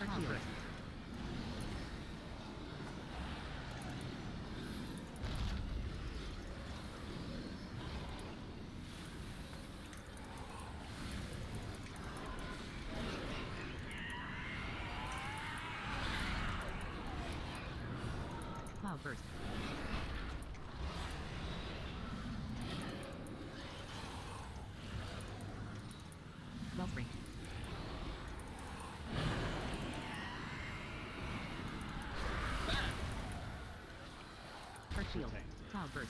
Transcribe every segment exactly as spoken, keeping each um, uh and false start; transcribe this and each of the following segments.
shield. Cloud burst. Wellspring. Earth shield. Cloud burst.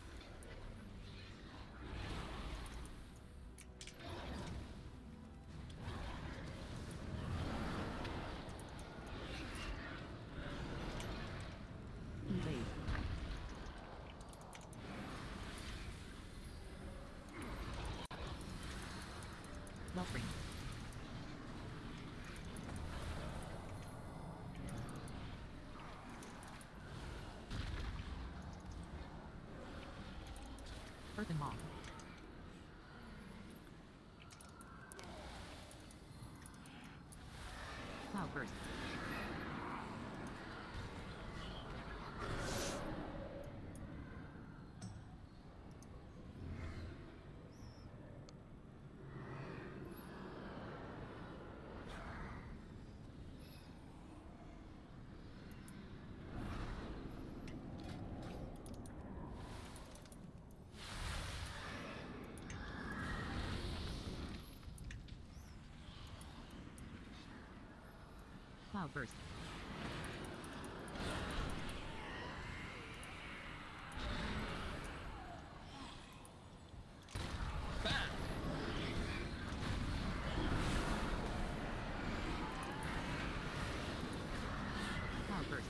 Evade. Wellspring. Earth and Maw. Cloud burst. Cloud burst. Cloud burst.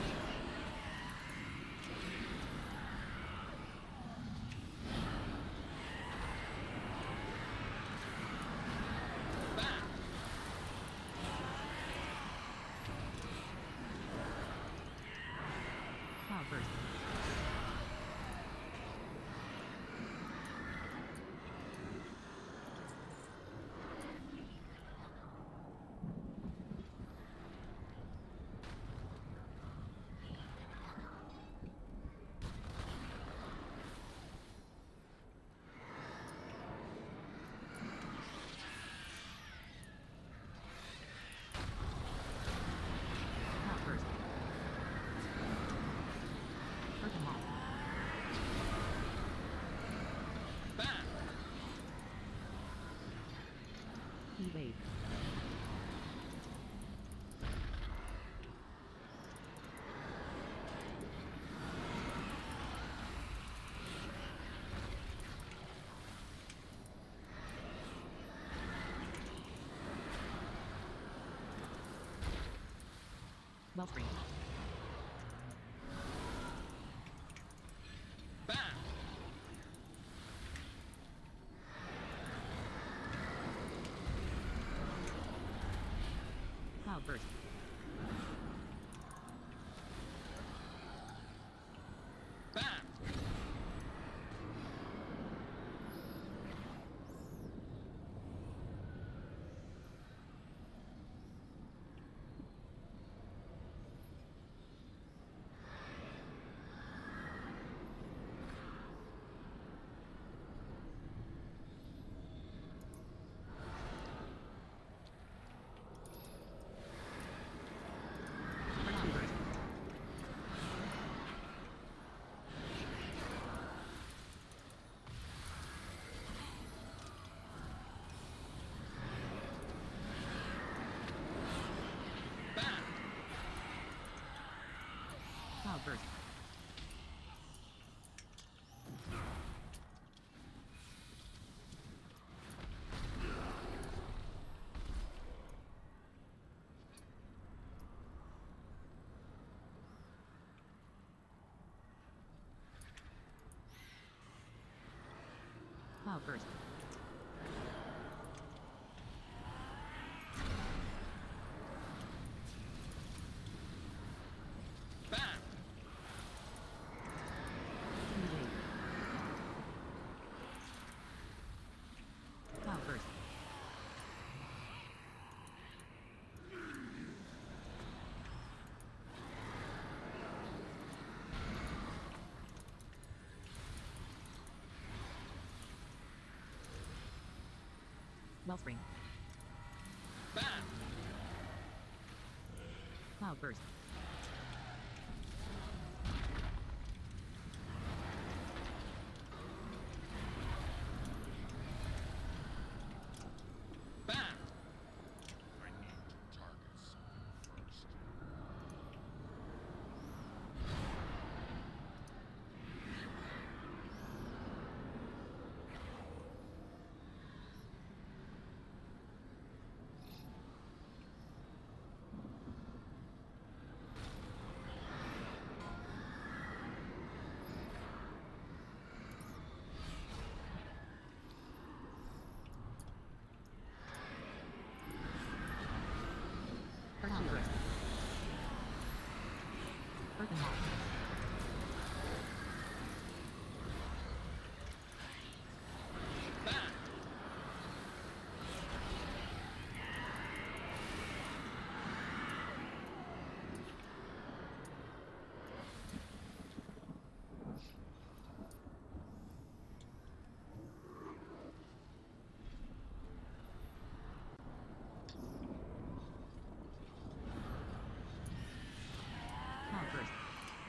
Cloud burst. Cloud burst. Earth and Maw. Evade. Wellspring. Cloud burst. Cloud burst. Cloud burst. Evade. Cloud burst. Wellspring. Bam! Cloudburst. Bam! I need to target someone first. Cloudburst. Earthenwall. Bam! Cloudburst.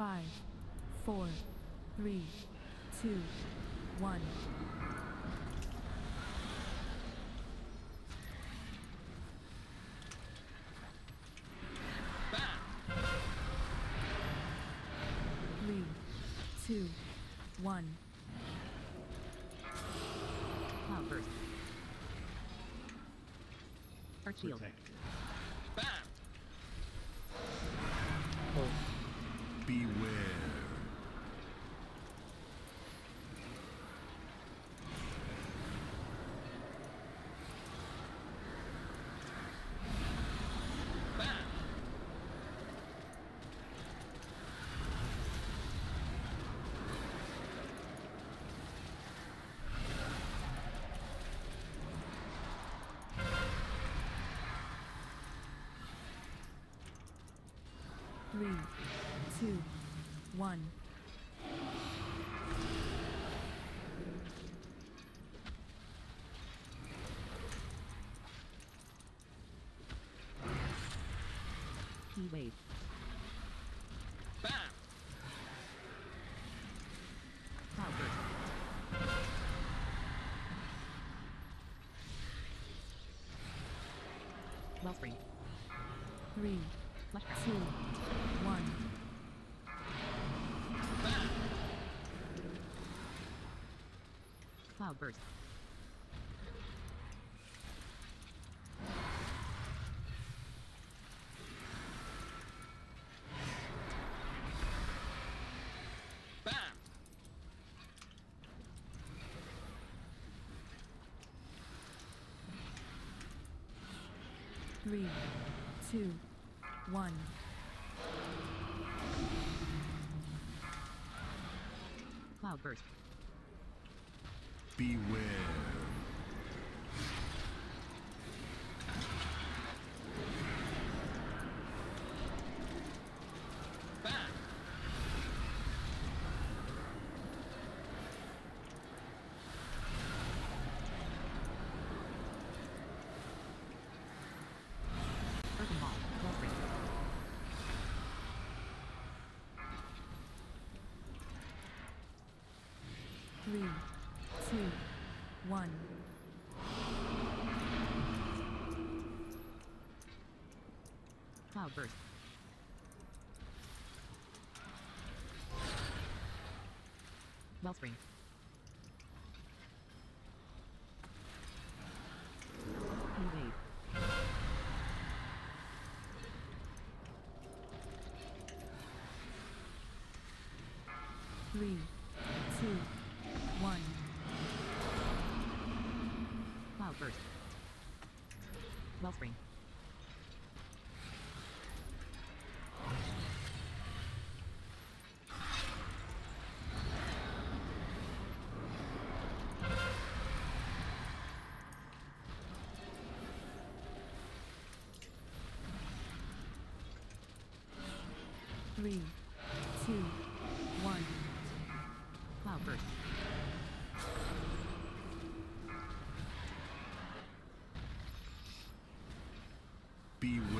Five, four, three, two, one. Bam! Three, two, one. Cloudburst. Earth Shield. Protect. Bam! Beware. Bam! Three, two, one. Key wave. Bam! Cloudburst. Wellspring. Three, Flashback. two, one. Bam! Cloudburst. Bam! Three, two, one. Cloudburst. Beware. Bam! Earthen Ball. Wellspring. Three, two, one. Cloudburst. Wellspring. Key wave. Three, two, one. Cloudburst. Wellspring. Three, two, one. Cloudburst. Beware.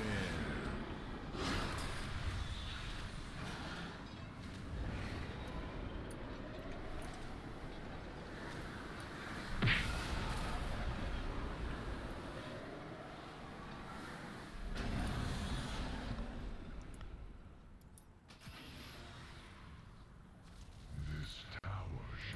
This tower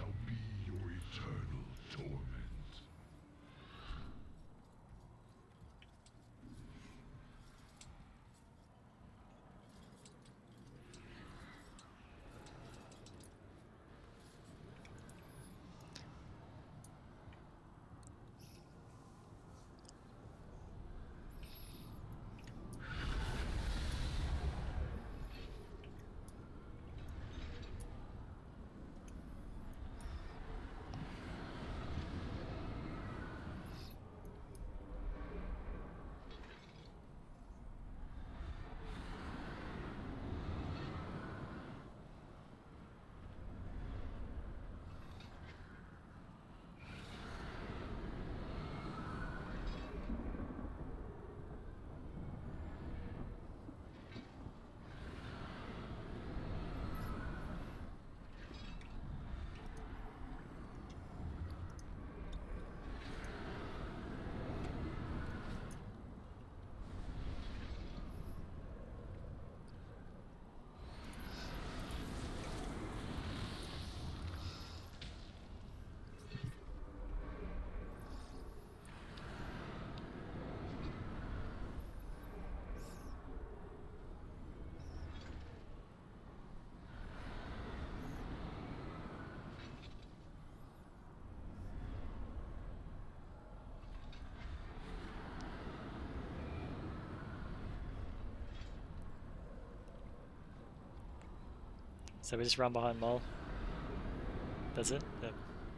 So we just run behind Mole. That's it? Yep.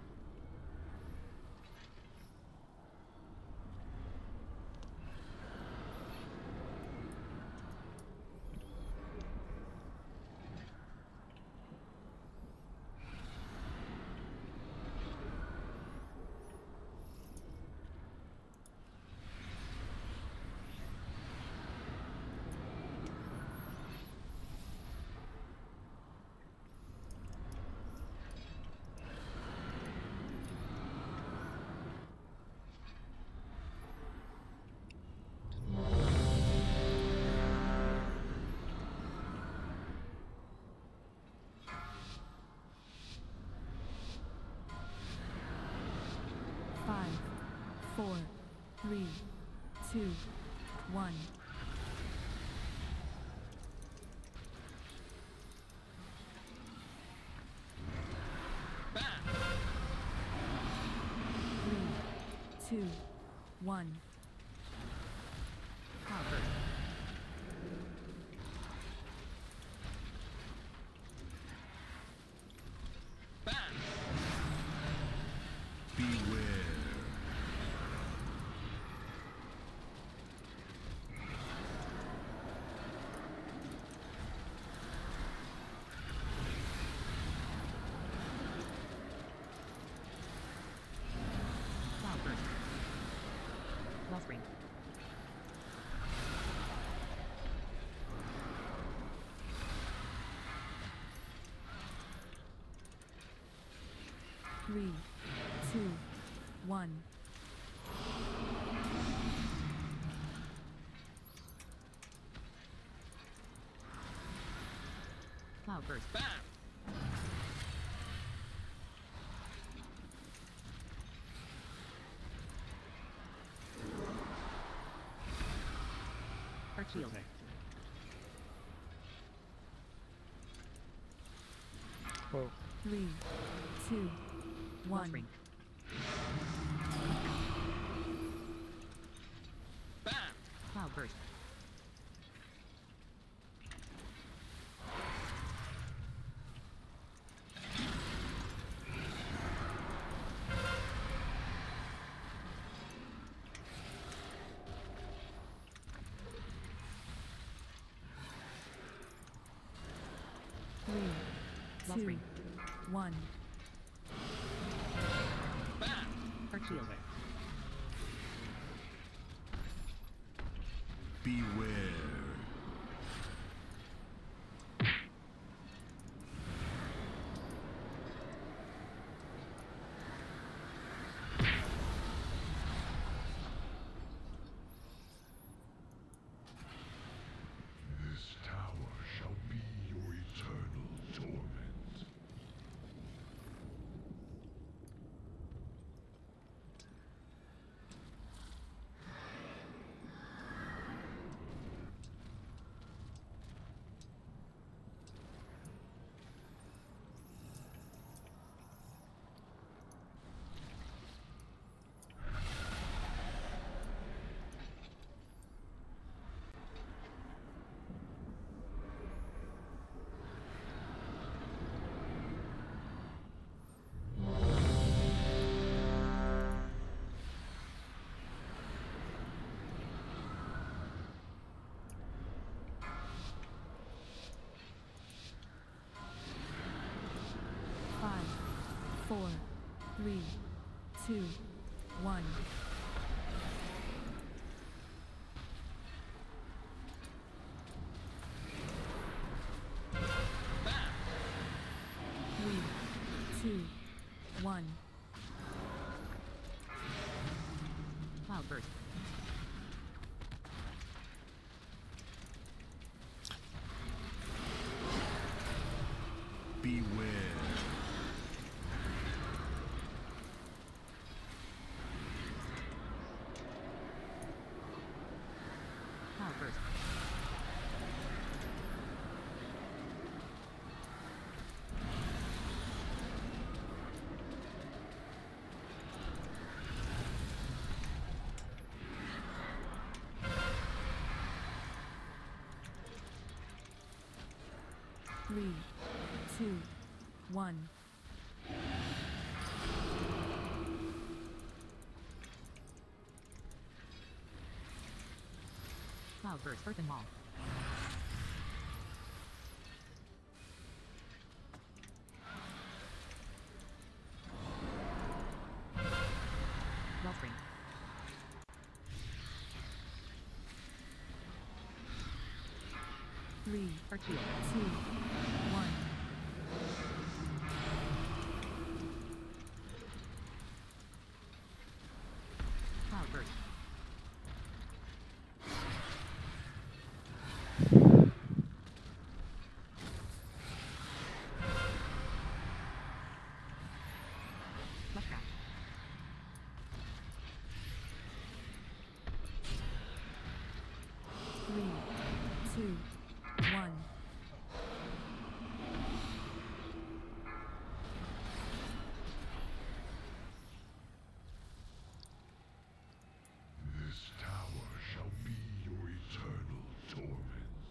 Five, four, three, two, one. Back. Three, two, one. Cloud burst. Back. Beware. Cloud burst. Wellspring. Three, two, one. Cloud burst. Back. Arc shield. Whoa. Three, two, one. Wellspring. Back. Cloud burst. Three, two, Wellspring. one. Back. Arc shield. Beware. This tower shall be your eternal torment. Five, four, three, two, one. Back. Three, two, one. Cloud burst. Beware. Cloud burst. Three, two, one. Cloudburst, Earthen Wall. Wellspring. Three, Archeo. two, one. Cloudburst. Left. Three, two, one. This tower shall be your eternal torment.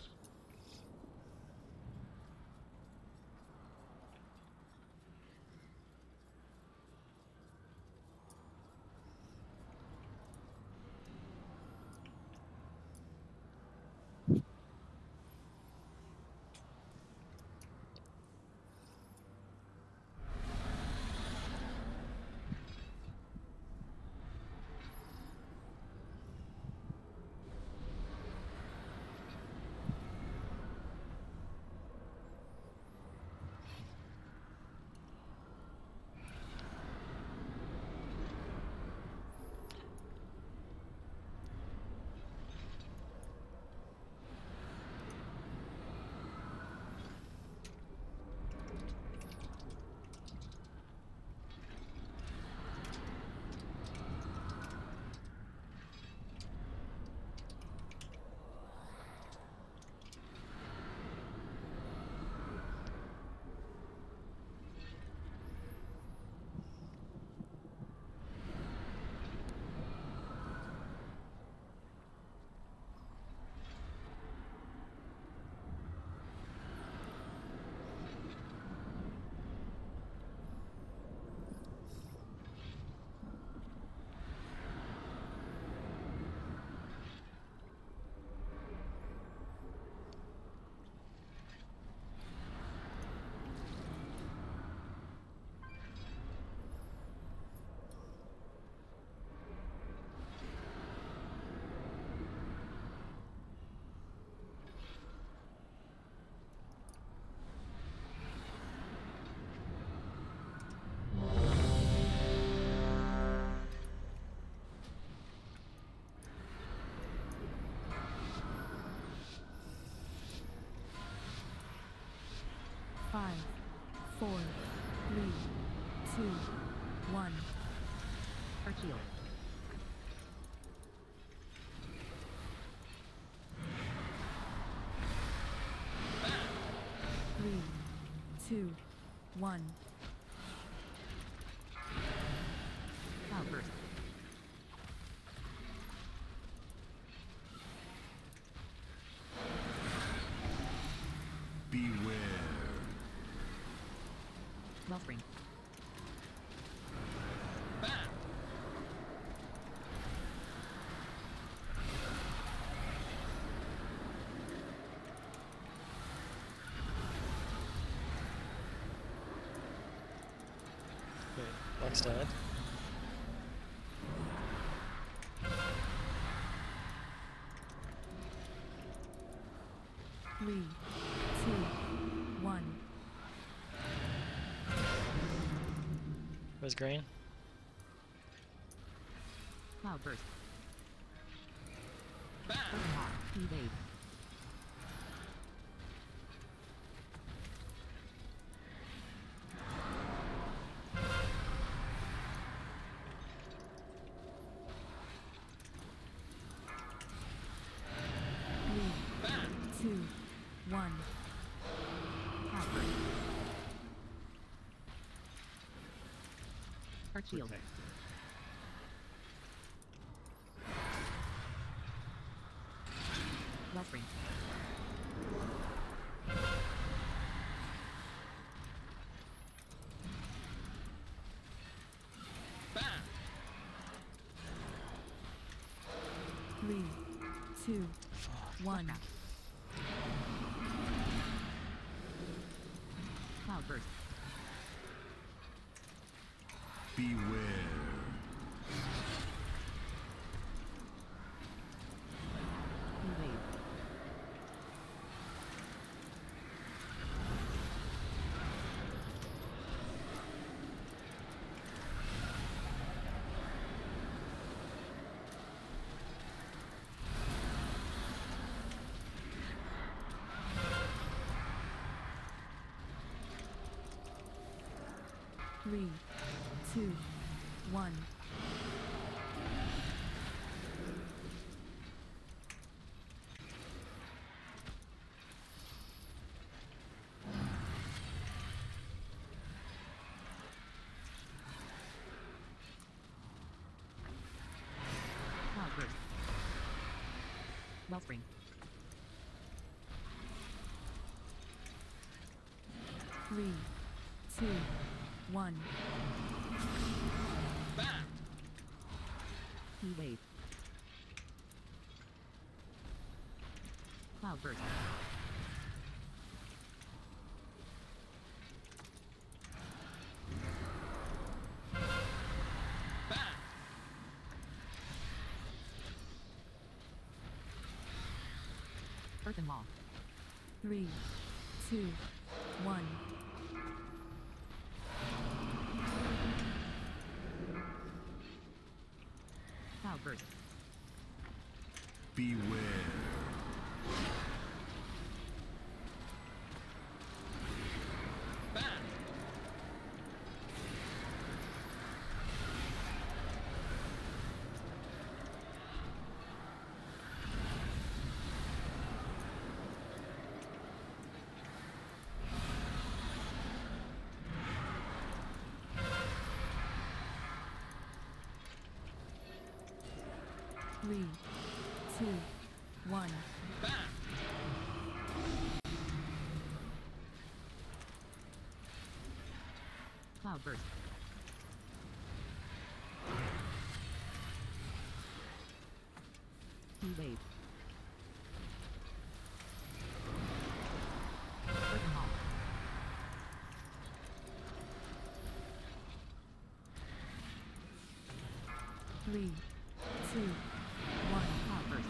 Five, four, three, two, one. Archeo. Three, two, one. Cloudburst. Beware. Wellspring. Wait, Lex died. Three, two, one. Where's green? Cloudburst. Earthen Wall. Evade. Three, two, one. Cloudburst. Archeo. Wellspring. Three, two, one. Warcraft. Cloudburst. Beware. Evade. Three, two, one. Cloudburst. Wellspring. Three, two, one. Bam! Evade. Cloudburst. Bam! Earthen Wall. Three, two, one. Cloudburst. Beware. Bam! Three, two, one. Bam! Cloudburst. Evade. Earthen Wall. Three, two, one. Cloudburst.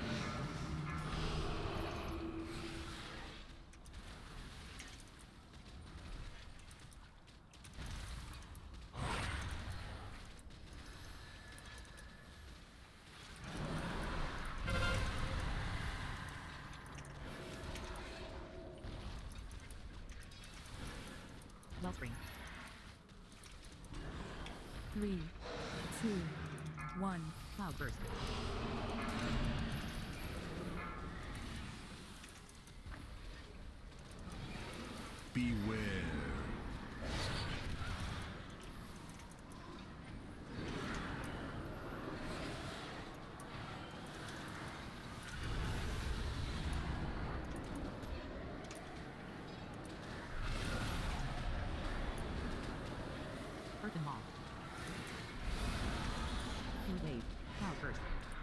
Wellspring. Three, two, one. Cloudburst. Beware. Earthen Wall. Evade. Cloudburst.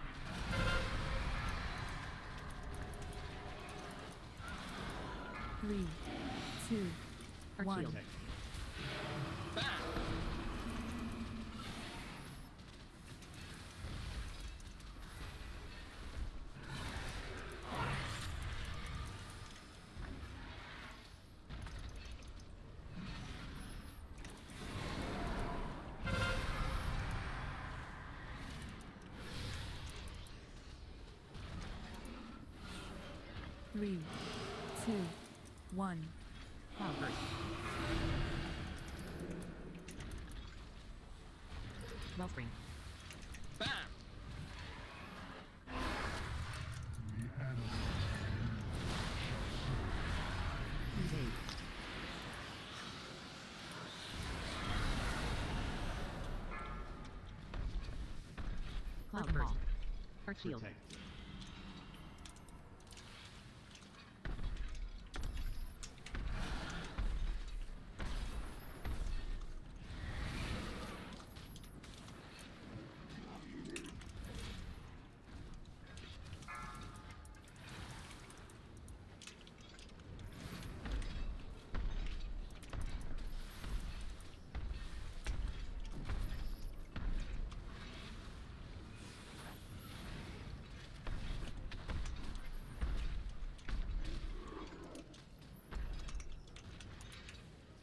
Three, two, Arc one. Shield. Bam! Three, two, one. Cloudburst. Wellspring. Bam! The animals Evade. Cloudburst. Arc Shield.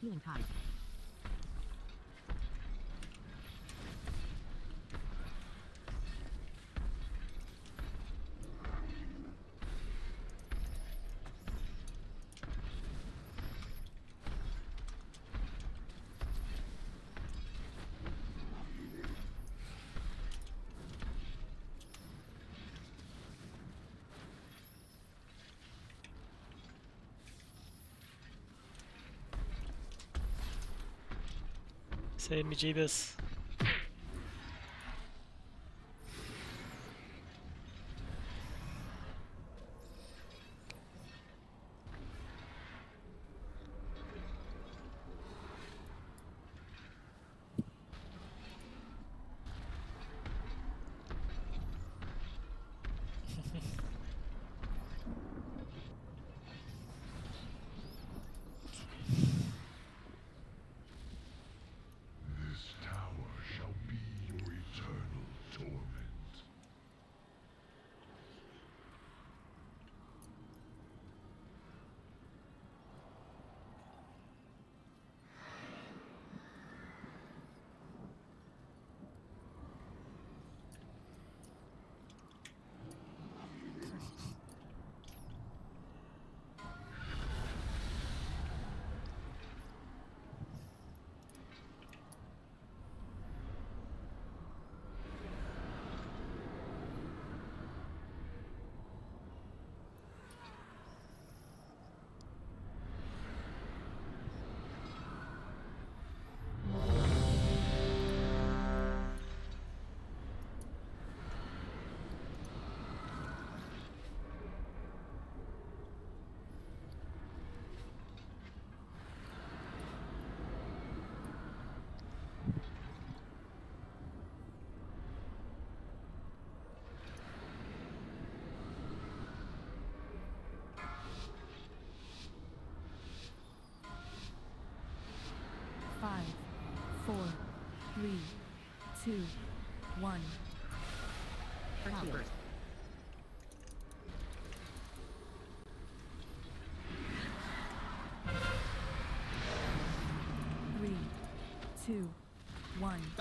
Healing tide. Save me, Jeebus. This tower shall be your eternal torment. Five, four, three, two, one. Cloud burst. Three, two, one. Bam!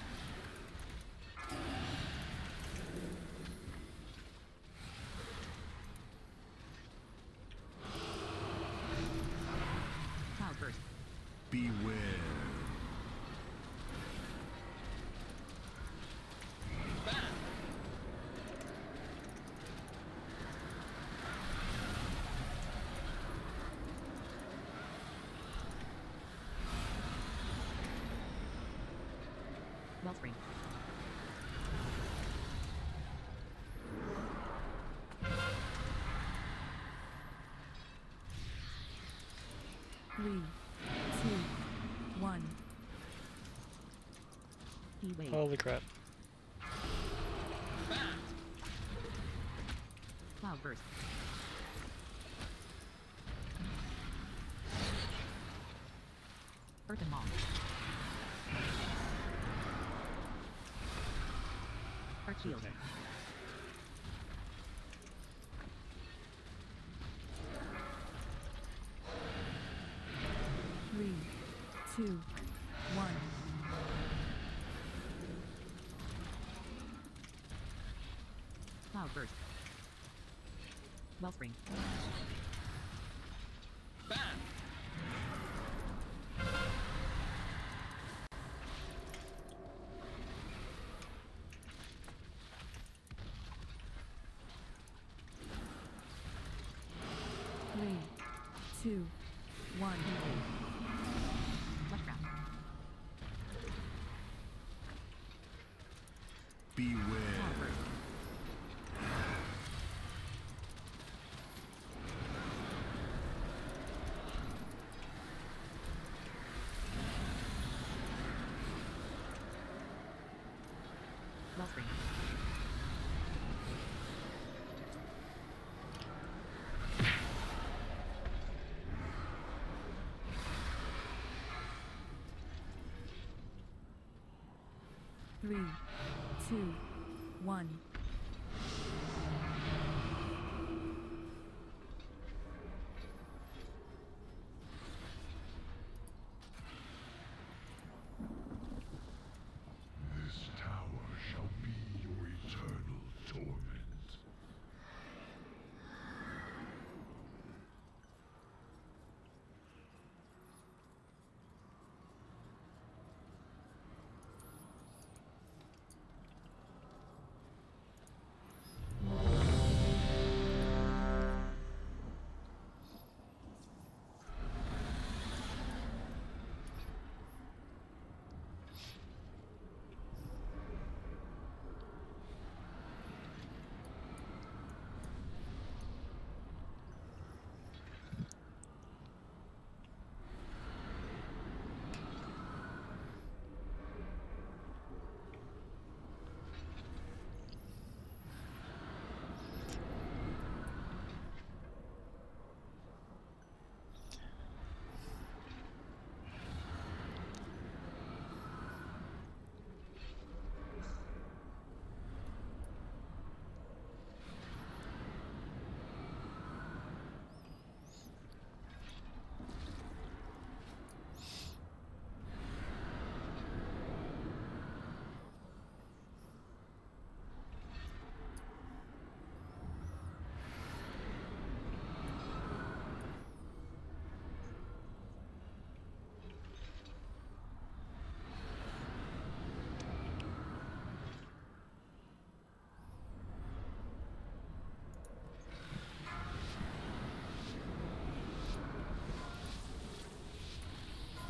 Cloud burst. Beware. Bam! Wellspring. Three, two, one. Heat wave. Holy crap. Bam! Cloud burst. Earth and Maw. Arc shield. Three, two, one. Cloud burst. Wellspring. Bam! Three, two, one. Flushcraft. Beware. Cloud burst. Wellspring. Three, two, one.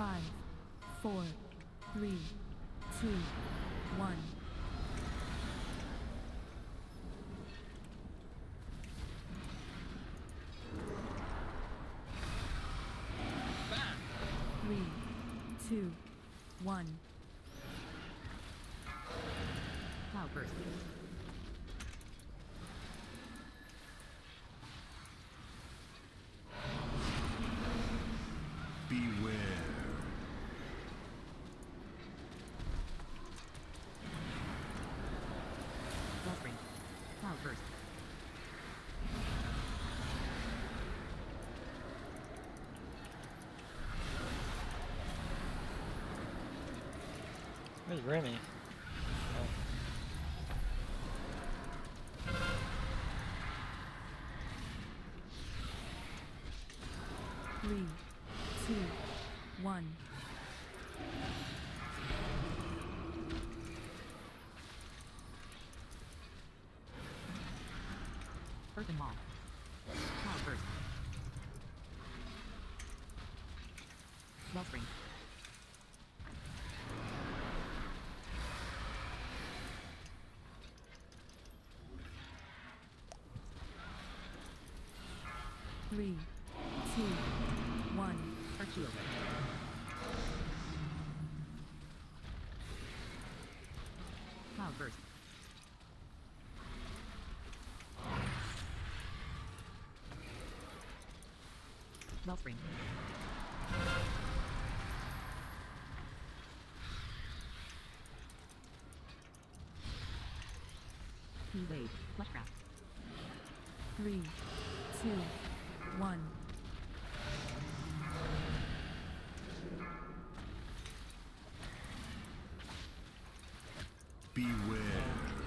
Five, four, three, two, one. Back. Three, two, one. Cloudburst. Beware. Wellspring. Cloudburst. Where's Remy? Oh. Three, two, one. Earthen Maw. Cloudburst. Wellspring. Three, two, one. Arc Shield. Cloudburst. Wellspring. Key Wave. Fleshcraft. Three, two, one. Beware.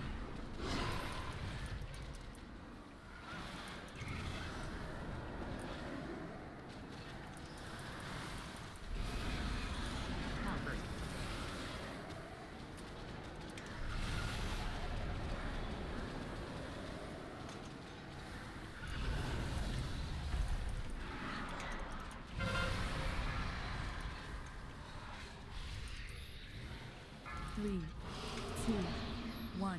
Cloudburst. Three, two, one.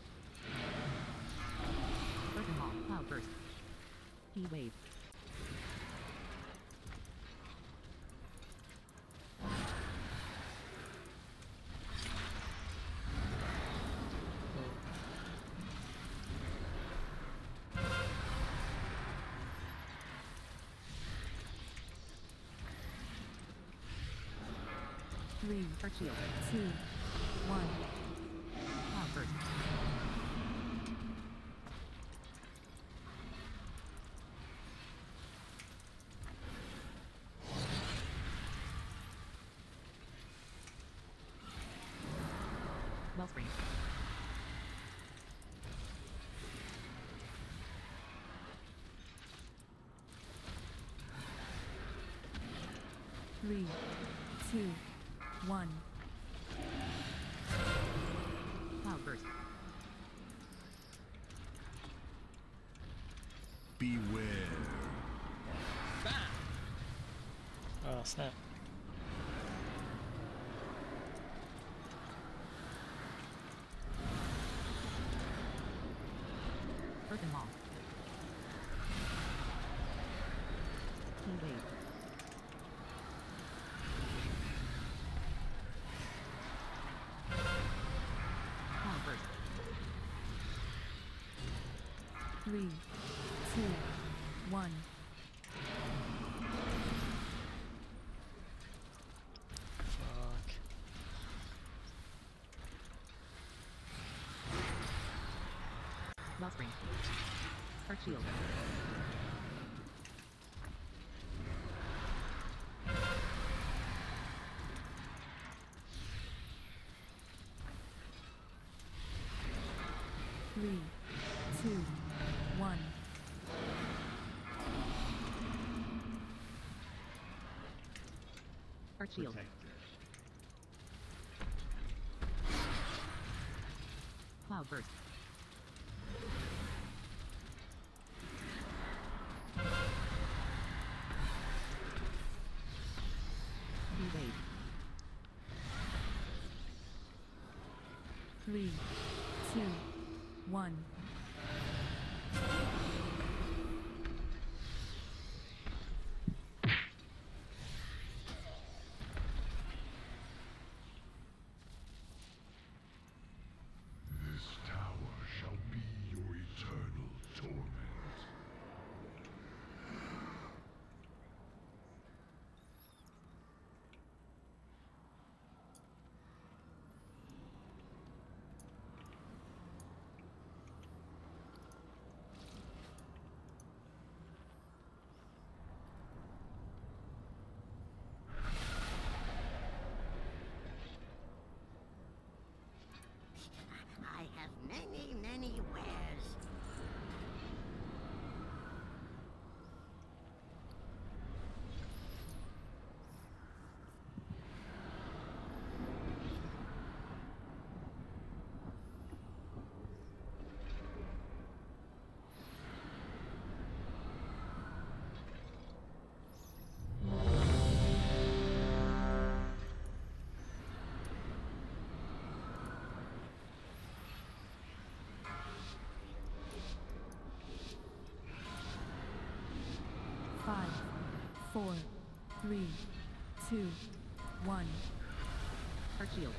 Earthen Maw. Cloudburst. Key Wave. Three, Arc Shield. two, one. Cloudburst. Wellspring. Three, two, one. Cloudburst. Beware. Back. Oh, snap. Earthen Maw. Key Wave. Cloudburst. Three, two, one. Fuck. Wellspring. Arc Shield. Three, two, one. Arc Shield. Cloudburst. Key Evade. Three, two, one. This tower shall be your eternal torment. I have many, many wares. Five, four, three, two, one. Arc shield.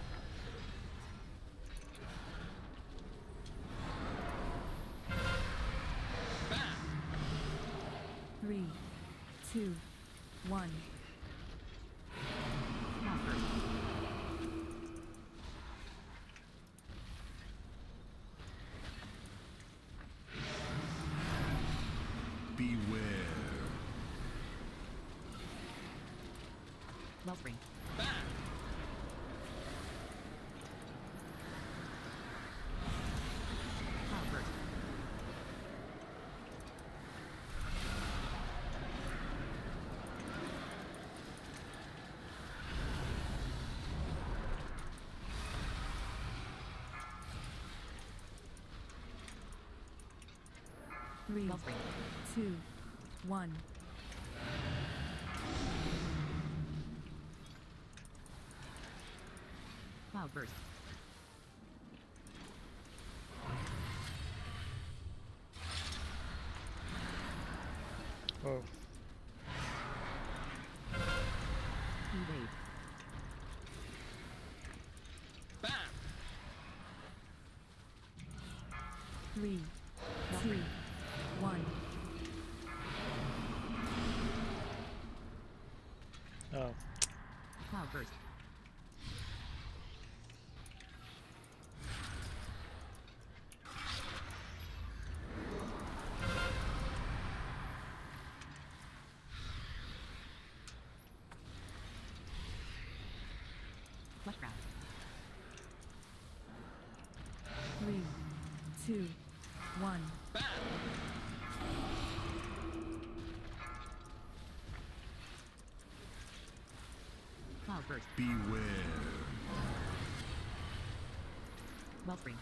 Three, two, one. Cloud burst. Beware. Wellspring. Cloud burst. Three, Wellspring. two, one. Cloud burst. Oh. Evade. Three, two, one. Oh. Cloud burst. Fleshcraft. Three, two, one. Cloud burst. Beware. Wellspring.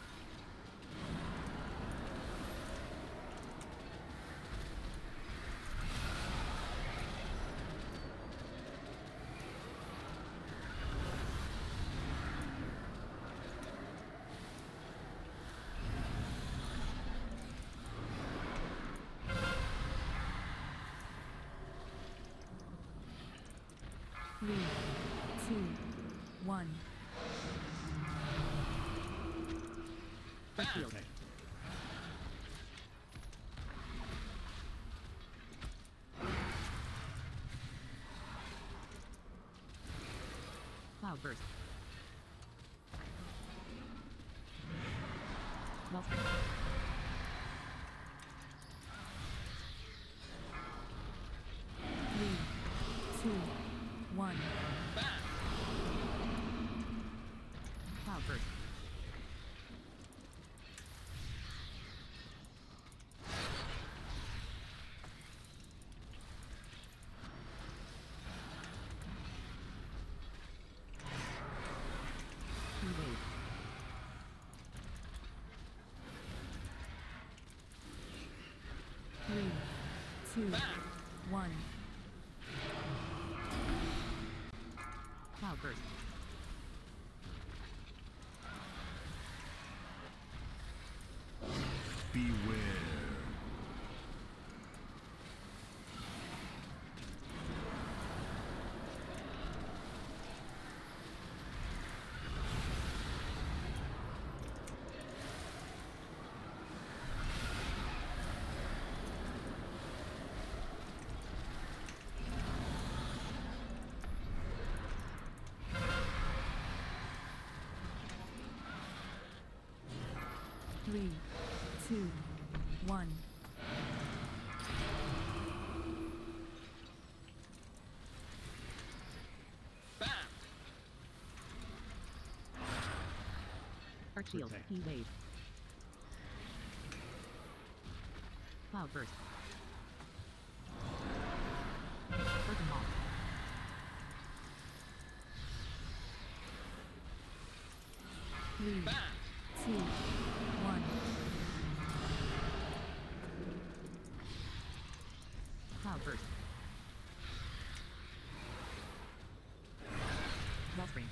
Three, two, one. Arc shield. Cloud burst. Wellspring. Three, two, one. Cloud burst. Evade. Three, two, one. burst. Beware. Three, two, one. Bam! Arc shield. Protect. He wave. Cloud burst. Curtain wall. Three, Bam! two, one. Cloud burst. Wellspring.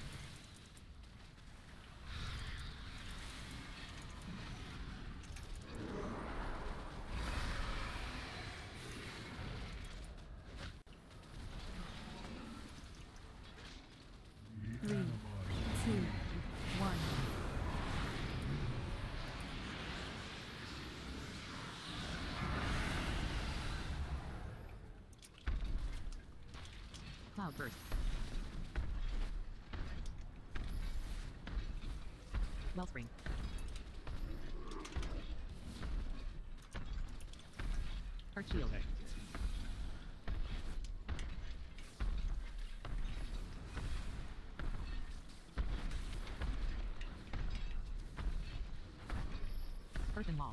Three, two, one. Cloud burst. Wellspring. Arc shield. Protect. Curtain wall.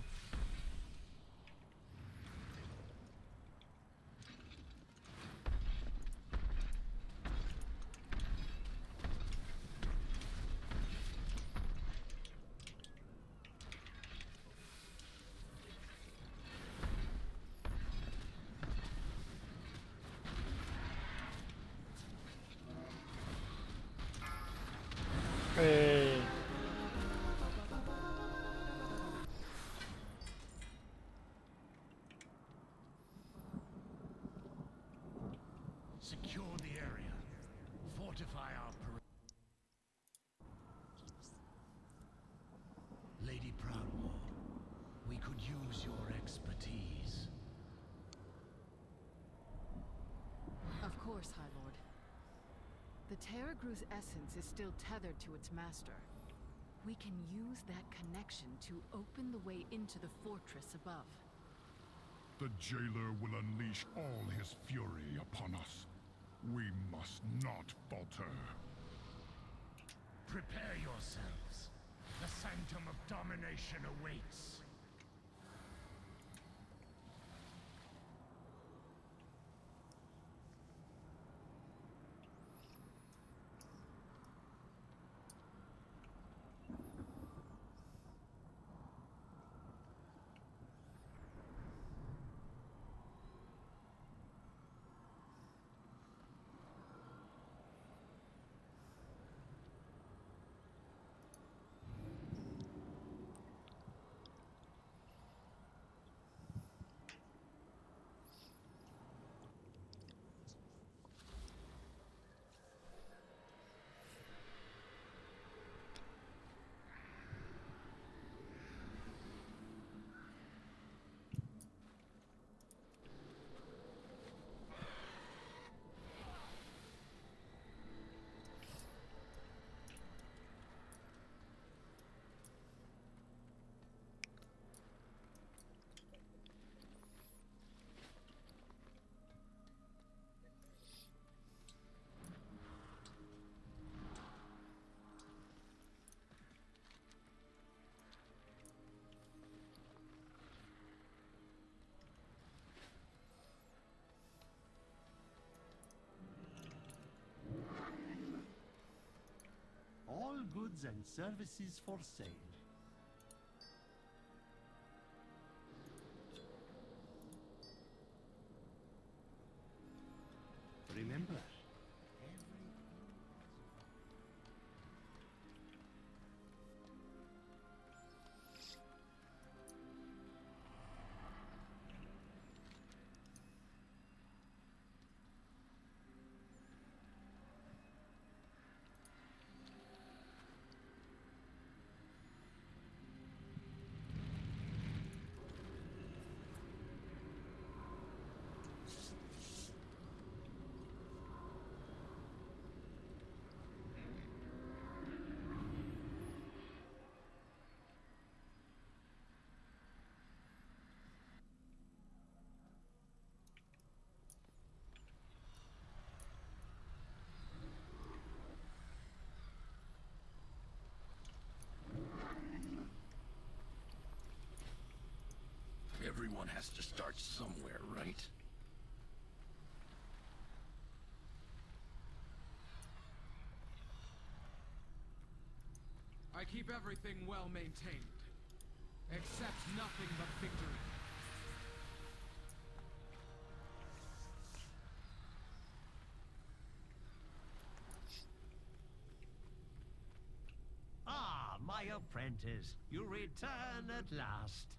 Hey. Secure the area. Fortify our perimeter. Lady Proudmoore, we could use your expertise. Of course, High Lord. The Tarragrue's essence is still tethered to its master. We can use that connection to open the way into the fortress above. The jailer will unleash all his fury upon us. We must not falter. Prepare yourselves. The sanctum of domination awaits. All goods and services for sale. Remember, everything Someone has to start somewhere, right? I keep everything well maintained. Accept nothing but victory. Ah, my apprentice, you return at last.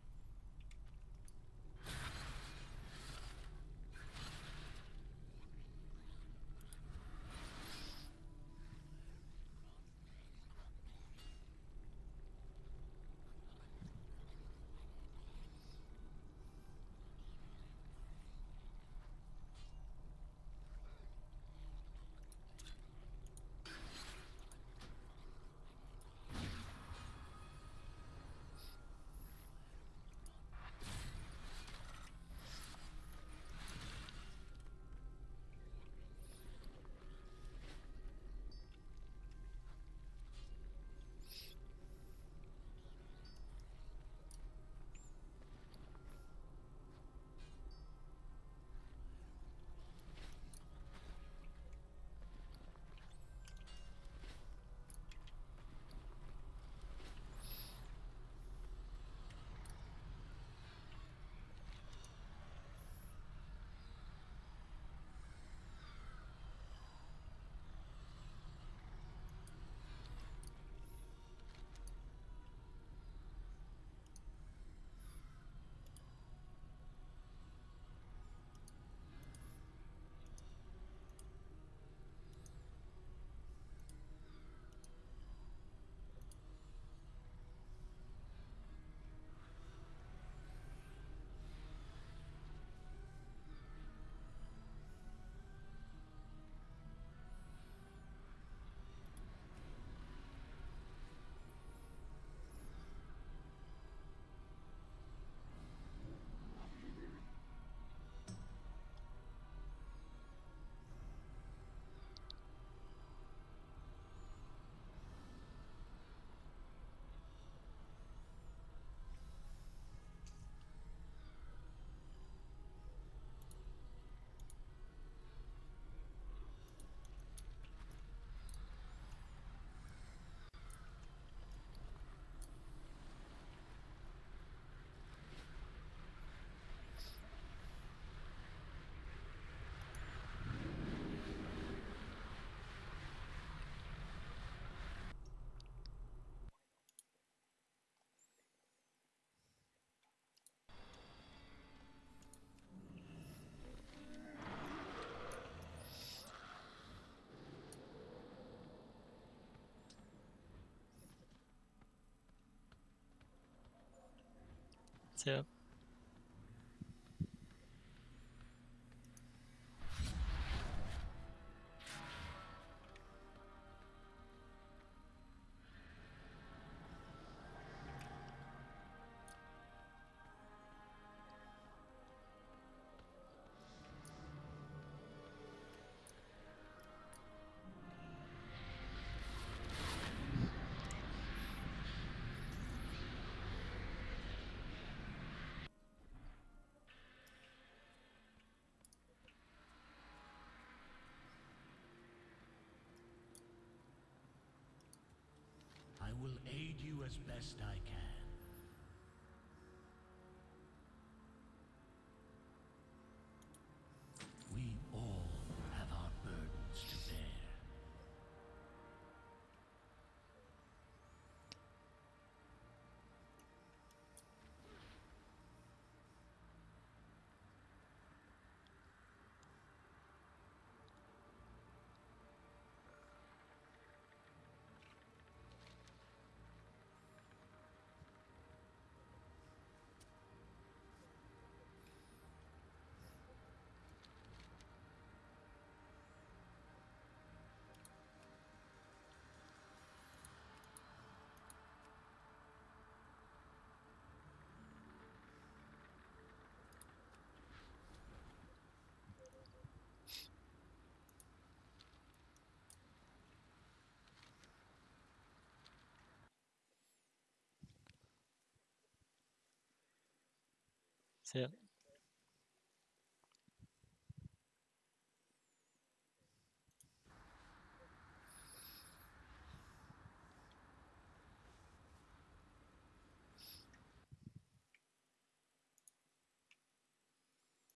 Yep. I will aid you as best I can. We all have our burdens to bear. See ya.